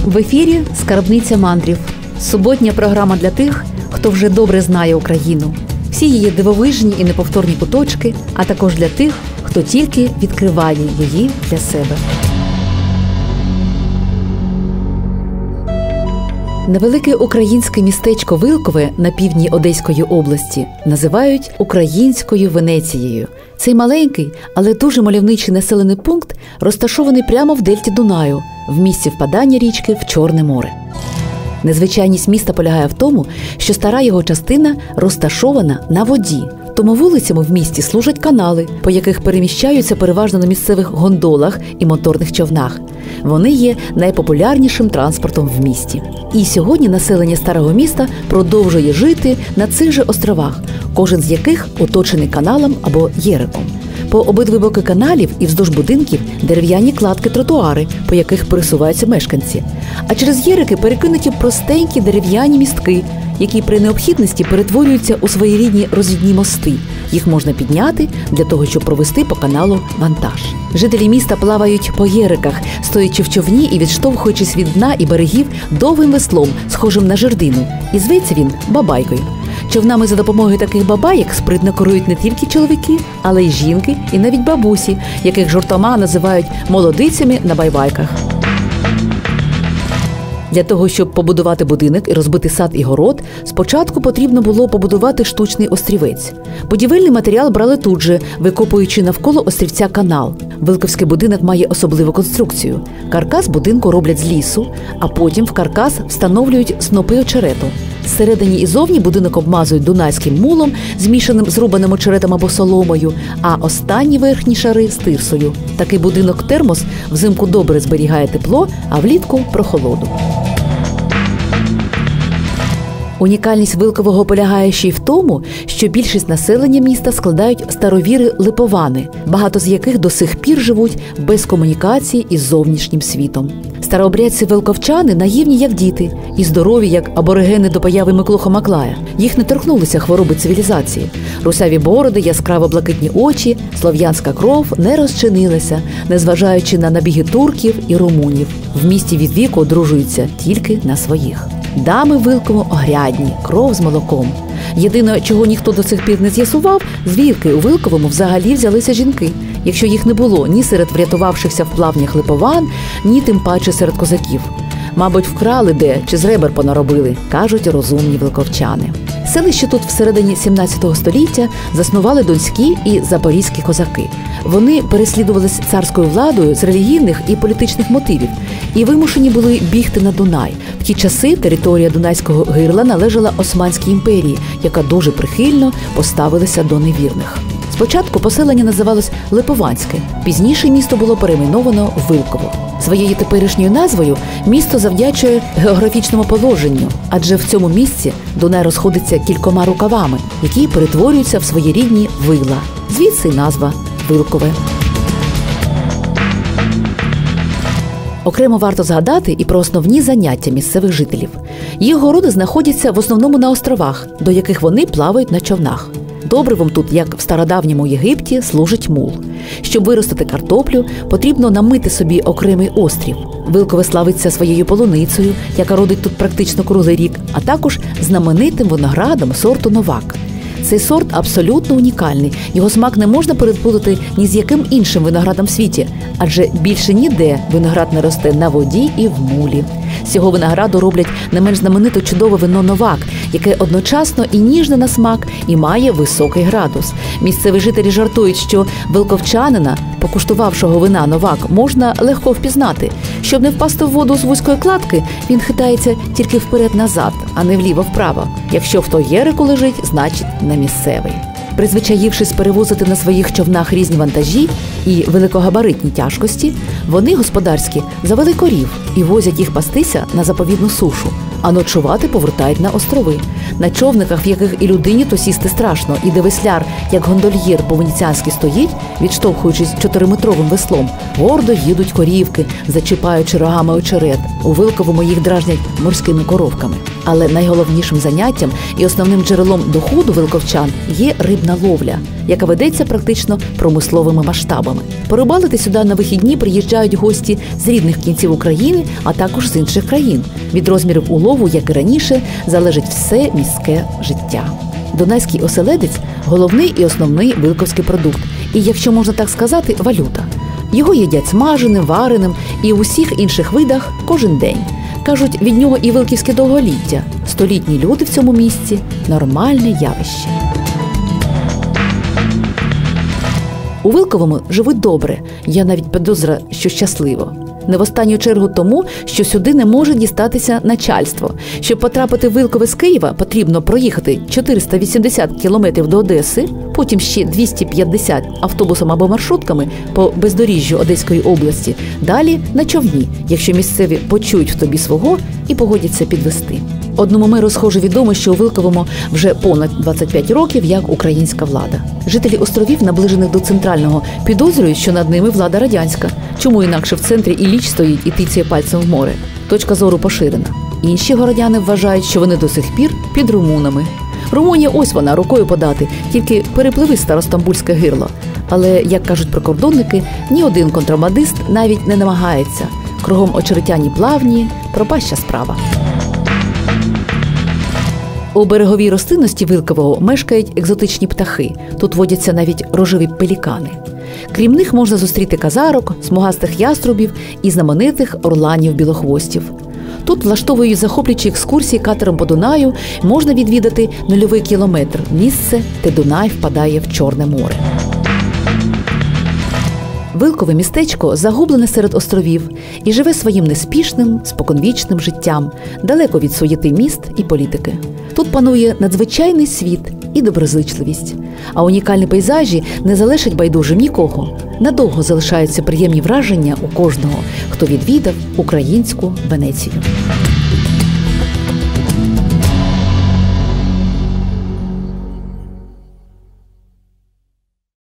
В ефірі «Скарбниця мандрів» – суботня програма для тих, хто вже добре знає Україну, всі її дивовижні і неповторні куточки, а також для тих, хто тільки відкриває її для себе. Невелике українське містечко Вилкове на півдні Одеської області називають українською Венецією. Цей маленький, але дуже мальовничий населений пункт розташований прямо в дельті Дунаю, в місці впадання річки в Чорне море. Незвичайність міста полягає в тому, що стара його частина розташована на воді. Тому вулицями в місті служать канали, по яких переміщаються переважно на місцевих гондолах і моторних човнах. Вони є найпопулярнішим транспортом в місті. І сьогодні населення старого міста продовжує жити на цих же островах, кожен з яких оточений каналом або єриком. По обидві боки каналів і вздовж будинків дерев'яні кладки-тротуари, по яких пересуваються мешканці. А через єрики перекинуті простенькі дерев'яні містки, які при необхідності перетворюються у своєрідні розвідні мости. Їх можна підняти для того, щоб провести по каналу вантаж. Жителі міста плавають по єриках, стоячи в човні і відштовхуючись від дна і берегів довгим веслом, схожим на жердину. І зветься він бабайкою. Човнами за допомогою таких бабаєк спритно керують не тільки чоловіки, але й жінки і навіть бабусі, яких жартома називають молодицями на байбайках. Для того, щоб побудувати будинок і розбити сад і город, спочатку потрібно було побудувати штучний острівець. Будівельний матеріал брали тут же, викопуючи навколо острівця канал. Вилковський будинок має особливу конструкцію. Каркас будинку роблять з лісу, а потім в каркас встановлюють снопи очерету. Зсередині і зовні будинок обмазують дунайським мулом, змішаним з рубаним очеретом або соломою, а останні верхні шари – з тирсою. Такий будинок-термос взимку добре зберігає тепло, а влітку – прохолоду. Унікальність Вилкового полягає ще й в тому, що більшість населення міста складають старовіри липовани, багато з яких до сих пір живуть без комунікації із зовнішнім світом. Старообрядці-вилковчани наївні, як діти, і здорові, як аборигени до появи Миклухо-Маклая. Їх не торкнулися хвороби цивілізації. Русяві бороди, яскраво-блакитні очі, слов'янська кров не розчинилася, незважаючи на набіги турків і румунів. В місті від віку одружуються тільки на своїх. Дами в Вилковому огрядні, кров з молоком. Єдине, чого ніхто до цих пір не з'ясував, звідки у Вилковому взагалі взялися жінки, якщо їх не було ні серед врятувавшихся в плавнях липован, ні тим паче серед козаків. Мабуть, вкрали де чи з ребер понаробили, кажуть розумні вилковчани. Селище тут всередині 17 століття заснували донські і запорізькі козаки. Вони переслідувалися царською владою з релігійних і політичних мотивів і вимушені були бігти на Дунай. В ті часи територія Дунайського гирла належала Османській імперії, яка дуже прихильно поставилася до невірних. Спочатку поселення називалось Липованське, пізніше місто було перейменовано Вилково. Своєю теперішньою назвою місто завдячує географічному положенню, адже в цьому місці Дунай розходиться кількома рукавами, які перетворюються в своєрідні вила. Звідси назва Вилкове. Окремо варто згадати і про основні заняття місцевих жителів. Їх городи знаходяться в основному на островах, до яких вони плавають на човнах. Добривом тут, як в стародавньому Єгипті, служить мул. Щоб виростити картоплю, потрібно намити собі окремий острів. Вилкове славиться своєю полуницею, яка родить тут практично круглий рік, а також знаменитим виноградом сорту «Новак». Цей сорт абсолютно унікальний. Його смак не можна переплутати ні з яким іншим виноградом в світі, адже більше ніде виноград не росте на воді і в мулі. З цього винограду роблять не менш знамените чудове вино «Новак», яке одночасно і ніжне на смак, і має високий градус. Місцеві жителі жартують, що вилковчанина, покуштувавшого вина «Новак», можна легко впізнати. Щоб не впасти в воду з вузької кладки, він хитається тільки вперед-назад, а не вліво-вправо. Якщо в той єрику лежить, значить не місцевий. Призвичаївшись перевозити на своїх човнах різні вантажі і великогабаритні тяжкості, вони господарські завели корів і возять їх пастися на заповідну сушу, а ночувати повертають на острови. на човниках, в яких і людині то сісти страшно, і де весляр, як гондольєр по-венеціанськи стоїть, відштовхуючись 4-метровим веслом, гордо їдуть корівки, зачіпаючи рогами очерет. У Вилковому їх дражнять морськими коровками. Але найголовнішим заняттям і основним джерелом доходу вилковчан є рибна ловля, яка ведеться практично промисловими масштабами. Порибалити сюди на вихідні приїжджають гості з рідних кінців України, а також з інших країн. Від розмірів улову, як і раніше, залежить все міське життя. Дунайський оселедець – головний і основний вилковський продукт. І, якщо можна так сказати, валюта. Його їдять смаженим, вареним і у всіх інших видах кожен день. Кажуть, від нього і вилківське довголіття. Столітні люди в цьому місці – нормальне явище. У Вилковому живуть добре, я навіть підозрюю, що щасливо. Не в останню чергу тому, що сюди не може дістатися начальство. Щоб потрапити в Вилкове з Києва, потрібно проїхати 480 кілометрів до Одеси, потім ще 250 автобусом або маршрутками по бездоріжжю Одеської області, далі на човні, якщо місцеві почують в тобі свого і погодяться підвести. Одному меру схоже відомо, що у Вилковому вже понад 25 років як українська влада. Жителі островів, наближених до центрального, підозрюють, що над ними влада радянська. Чому інакше в центрі Ілліч стоїть і тицяє пальцем в море? Точка зору поширена. Інші городяни вважають, що вони до сих пір під румунами. Румунія ось вона, рукою подати, тільки перепливи Старостамбульське гирло. Але, як кажуть прикордонники, ні один контрабандист навіть не намагається. Кругом очеретяні плавні, пропаща справа. У береговій рослинності Вилкового мешкають екзотичні птахи. Тут водяться навіть рожеві пелікани. Крім них можна зустріти казарок, смугастих яструбів і знаменитих орланів-білохвостів. Тут, влаштовують захоплюючі екскурсії катером по Дунаю, можна відвідати нульовий кілометр – місце, де Дунай впадає в Чорне море. Вилкове містечко загублене серед островів і живе своїм неспішним, споконвічним життям, далеко від суєти міст і політики. Тут панує надзвичайний світ і доброзичливість. А унікальні пейзажі не залишать байдужим нікого. Надовго залишаються приємні враження у кожного, хто відвідав українську Венецію.